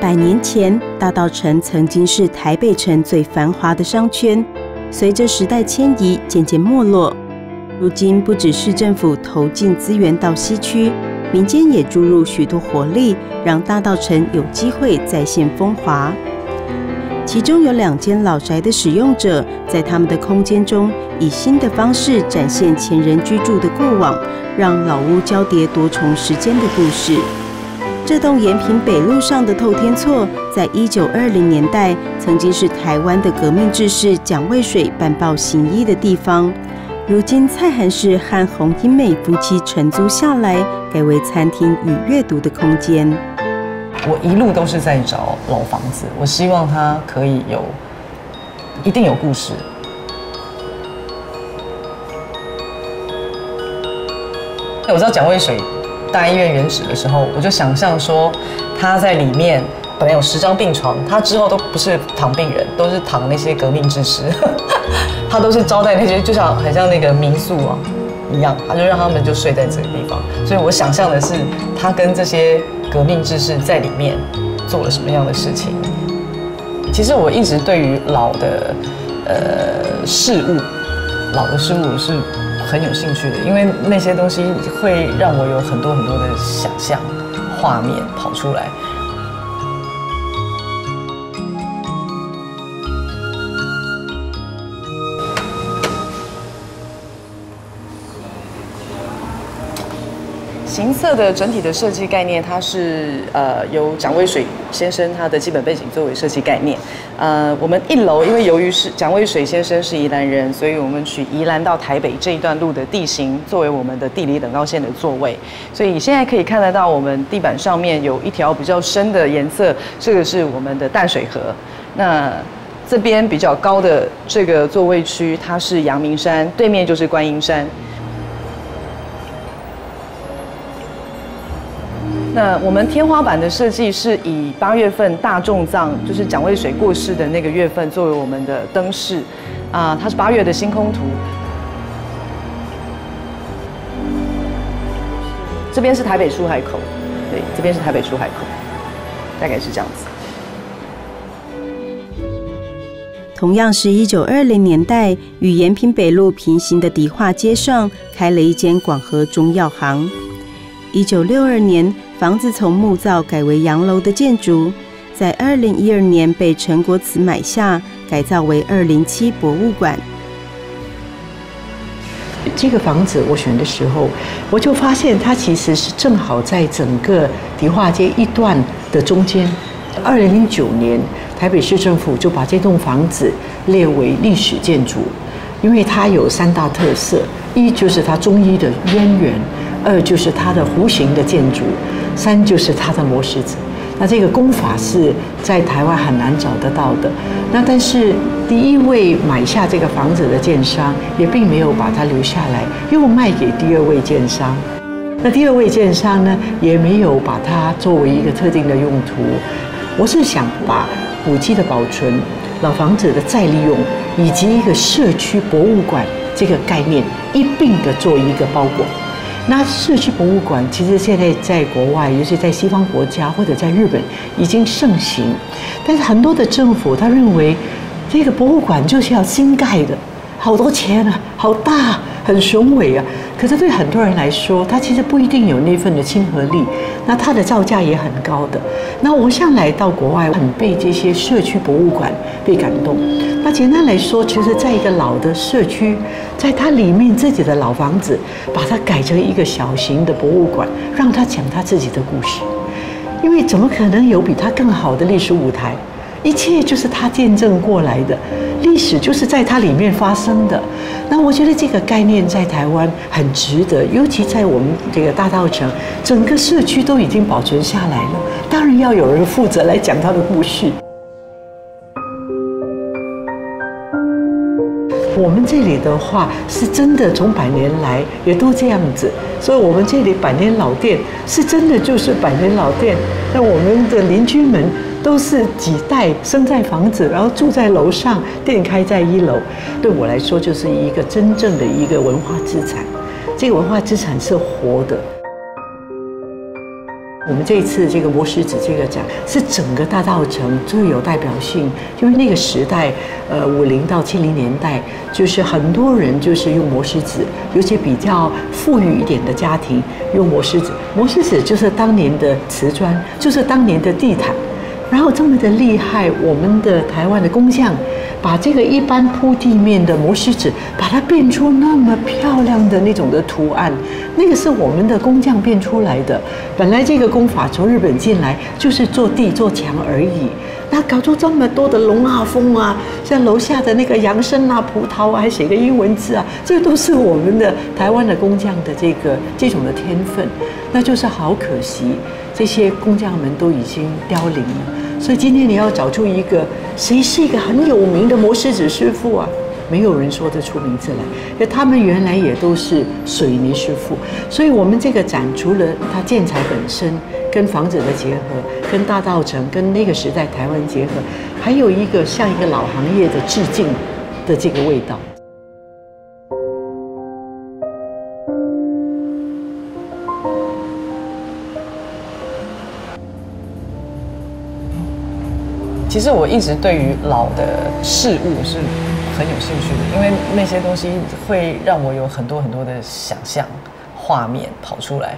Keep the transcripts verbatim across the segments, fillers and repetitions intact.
百年前，大稻埕曾经是台北城最繁华的商圈，随着时代迁移，渐渐没落。如今，不只市政府投进资源到西区，民间也注入许多活力，让大稻埕有机会再现风华。其中有两间老宅的使用者，在他们的空间中，以新的方式展现前人居住的过往，让老屋交叠多重时间的故事。这栋延平北路上的透天厝，在一九二零年代曾经是台湾的革命志士蒋渭水办报行医的地方，如今蔡涵氏和洪英美夫妻承租下来，改为餐厅与阅读的空间。 我一路都是在找老房子，我希望它可以有，一定有故事。我知道蒋渭水大医院原址的时候，我就想象说他在里面本来有十张病床，他之后都不是躺病人，都是躺那些革命志士，他都是招待那些，就像很像那个民宿啊一样，他就让他们就睡在这个地方。所以我想象的是他跟这些革命志士在里面做了什么样的事情。其实我一直对于老的呃事物，老的事物是很有兴趣的，因为那些东西会让我有很多很多的想象画面跑出来。行色的整体的设计概念，它是呃由蒋渭水先生他的基本背景作为设计概念。呃，我们一楼因为由于是蒋渭水先生是宜兰人，所以我们取宜兰到台北这一段路的地形作为我们的地理等高线的座位。所以现在可以看得到，我们地板上面有一条比较深的颜色，这个是我们的淡水河。那这边比较高的这个座位区，它是阳明山，对面就是观音山。那我们天花板的设计是以八月份大众葬，就是蒋渭水过世的那个月份作为我们的灯饰，啊，它是八月的星空图。这边是台北出海口，对，这边是台北出海口，大概是这样子。 同样是一九二零年代，与延平北路平行的迪化街上开了一间广和中药行。一九六二年，房子从木造改为洋楼的建筑，在二零一二年被陈国慈买下，改造为二零七博物馆。 这个房子我选的时候，我就发现它其实是正好在整个迪化街一段的中间。二零零九年，台北市政府就把这栋房子列为历史建筑，因为它有三大特色：一就是它中医的渊源。二就是它的弧形的建筑，三就是它的磨石子。那这个工法是在台湾很难找得到的。那但是第一位买下这个房子的建商也并没有把它留下来，又卖给第二位建商。那第二位建商呢，也没有把它作为一个特定的用途。我是想把古迹的保存、老房子的再利用，以及一个社区博物馆这个概念一并的做一个包裹。那社区博物馆其实现在在国外，尤其在西方国家或者在日本已经盛行，但是很多的政府他认为这个博物馆就是要新盖的，好多钱啊，好大，很雄伟啊。可是对很多人来说，它其实不一定有那份的亲和力，那它的造价也很高的。那我向来到国外，很被这些社区博物馆被感动。那简单来说，就是在一个老的社区，在它里面自己的老房子，把它改成一个小型的博物馆，让它讲它自己的故事。因为怎么可能有比它更好的历史舞台？一切就是他见证过来的，历史就是在它里面发生的。那我觉得这个概念在台湾很值得，尤其在我们这个大稻埕，整个社区都已经保存下来了，当然要有人负责来讲他的故事。我们这里的话是真的从百年来也都这样子，所以我们这里百年老店是真的就是百年老店。那我们的邻居们都是几代生在房子，然后住在楼上，店开在一楼。对我来说，就是一个真正的一个文化资产。这个文化资产是活的。 我们这一次这个磨石子这个展是整个大稻埕最有代表性，因为那个时代，呃，五零到七零年代，就是很多人就是用磨石子，尤其比较富裕一点的家庭用磨石子。磨石子就是当年的瓷砖，就是当年的地毯。然后这么的厉害，我们的台湾的工匠把这个一般铺地面的磨石子，把它变出那么漂亮的那种的图案，那个是我们的工匠变出来的。本来这个工法从日本进来就是做地做墙而已，那搞出这么多的龙啊凤啊，像楼下的那个杨生啊、葡萄啊，还写个英文字啊，这都是我们的台湾的工匠的这个这种的天分。那就是好可惜，这些工匠们都已经凋零了。所以今天你要找出一个谁是一个很有名的磨石子师傅啊，没有人说得出名字来，因为他们原来也都是水泥师傅。所以我们这个展除了它建材本身跟房子的结合，跟大稻埕跟那个时代台湾结合，还有一个像一个老行业的致敬的这个味道。 其实我一直对于老的事物是很有兴趣的，因为那些东西会让我有很多很多的想象画面跑出来。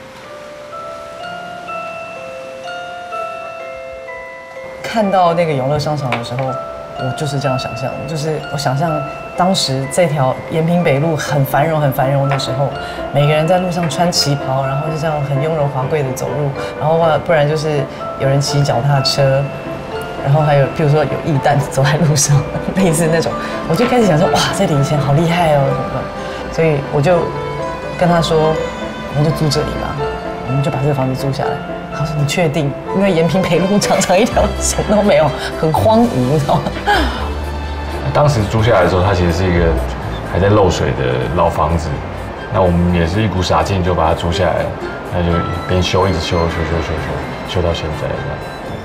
看到那个永乐商场的时候，我就是这样想象，就是我想象当时这条延平北路很繁荣很繁荣的时候，每个人在路上穿旗袍，然后就这样很雍容华贵的走路，然后不然就是有人骑脚踏车。然后还有，譬如说有义旦走在路上，类似那种，我就开始想说，哇，这里以前好厉害哦，什么的。所以我就跟他说，我们就租这里吧，我们就把这个房子租下来。他说你确定？因为延平北路长长一条，什么都没有，很荒芜，你知道吗？ 当时租下来的时候，它其实是一个还在漏水的老房子，那我们也是一股傻劲就把它租下来了，那就边修一直修修修修修修到现在这样。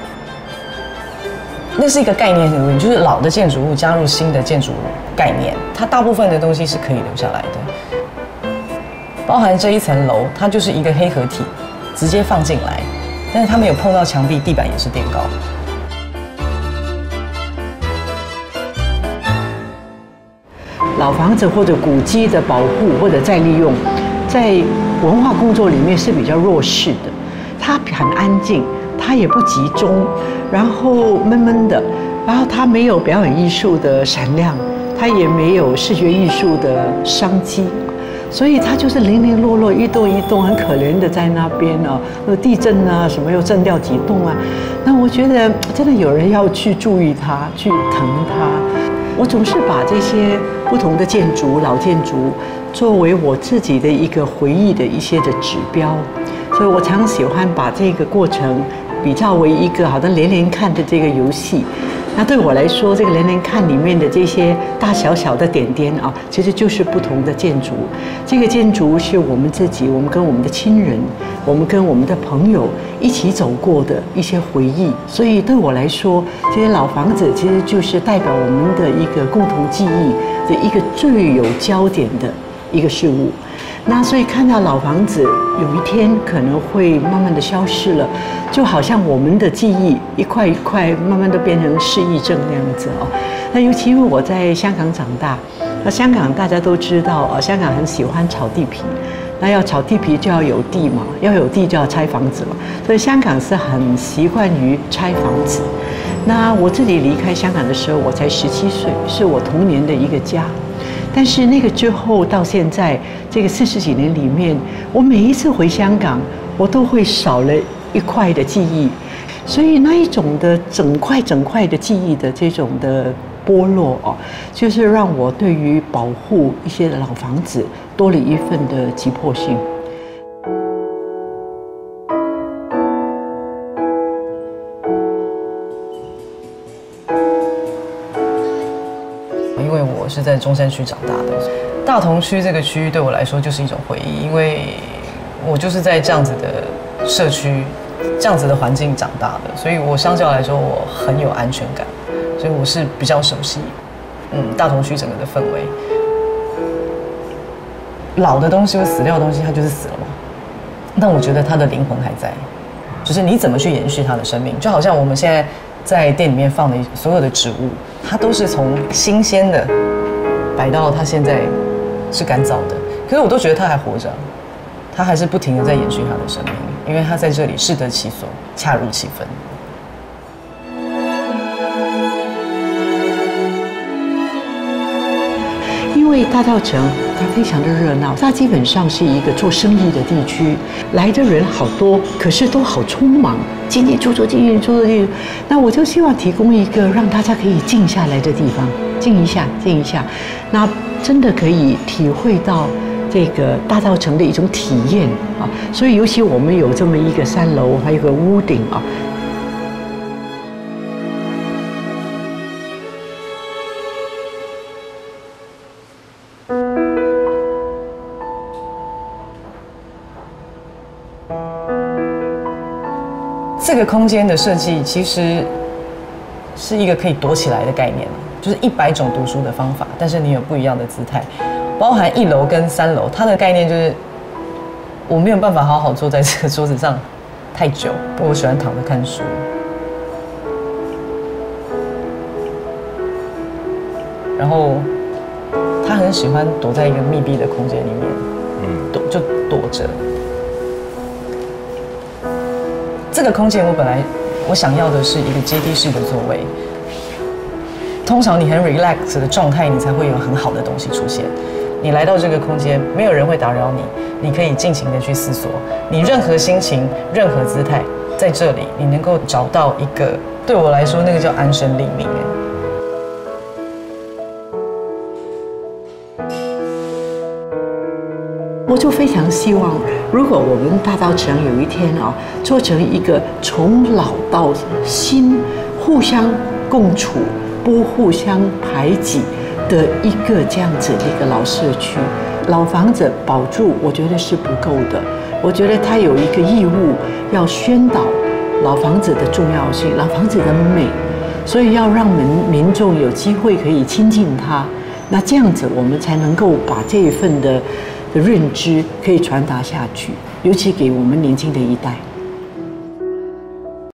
那是一个概念的问题，就是老的建筑物加入新的建筑概念，它大部分的东西是可以留下来的，包含这一层楼，它就是一个黑合体，直接放进来，但是它没有碰到墙壁，地板也是垫高。 老房子或者古迹的保护或者再利用，在文化工作里面是比较弱势的，它很安静，它也不集中。然后闷闷的，然后它没有表演艺术的闪亮，它也没有视觉艺术的商机，所以它就是零零落落，一栋一栋很可怜的在那边哦。那地震啊什么又震掉几栋啊，那我觉得真的有人要去注意它，去疼它。我总是把这些不同的建筑、老建筑作为我自己的一个回忆的一些的指标，所以我常喜欢把这个过程比较为一个好像连连看的这个游戏。那对我来说，这个连连看里面的这些大小小的点点啊，其实就是不同的建筑。这个建筑是我们自己，我们跟我们的亲人，我们跟我们的朋友一起走过的一些回忆。所以对我来说，这些老房子其实就是代表我们的一个共同记忆的一个最有焦点的一个事物。那所以看到老房子有一天可能会慢慢的消失了，就好像我们的记忆一块一块慢慢都变成失忆症那样子哦。那尤其因为我在香港长大，那香港大家都知道哦，香港很喜欢炒地皮，那要炒地皮就要有地嘛，要有地就要拆房子嘛，所以香港是很习惯于拆房子。那我自己离开香港的时候，我才十七岁，是我童年的一个家。但是那个之后到现在这个四十几年里面，我每一次回香港，我都会少了一块的记忆，所以那一种的整块整块的记忆的这种的剥落哦，就是让我对于保护一些老房子多了一份的急迫性。 因为我是在中山区长大的，大同区这个区域对我来说就是一种回忆，因为我就是在这样子的社区、这样子的环境长大的，所以我相较来说我很有安全感，所以我是比较熟悉，嗯，大同区整个的氛围。老的东西或死掉的东西，它就是死了嘛，但我觉得它的灵魂还在， 就是你怎么去延续它的生命。就好像我们现在在店里面放的所有的植物，它都是从新鲜的摆到它现在是干燥的，可是我都觉得它还活着，它还是不停的在延续它的生命，因为它在这里适得其所，恰如其分。 因为大稻埕它非常的热闹，它基本上是一个做生意的地区，来的人好多，可是都好匆忙，进进出出，进进出出进。那我就希望提供一个让大家可以静下来的地方，静一下，静一下，那真的可以体会到这个大稻埕的一种体验啊。所以尤其我们有这么一个三楼，还有个屋顶啊。 这个空间的设计其实是一个可以躲起来的概念，就是一百种读书的方法，但是你有不一样的姿态，包含一楼跟三楼，它的概念就是我没有办法好好坐在这个桌子上太久，我喜欢躺着看书。然后他很喜欢躲在一个密闭的空间里面，嗯，躲就躲着。这个空间我本来我想要的是一个阶梯式的座位，通常你很 relax 的状态，你才会有很好的东西出现。你来到这个空间，没有人会打扰你，你可以尽情的去思索，你任何心情、任何姿态，在这里你能够找到一个，对我来说那个叫安身立命。 我就非常希望，如果我们大稻埕有一天啊，做成一个从老到新、互相共处、不互相排挤的一个这样子的一个老社区，老房子保住，我觉得是不够的。我觉得他有一个义务要宣导老房子的重要性，老房子的美，所以要让民民众有机会可以亲近它。那这样子，我们才能够把这一份的。的认知可以传达下去，尤其给我们年轻的一代。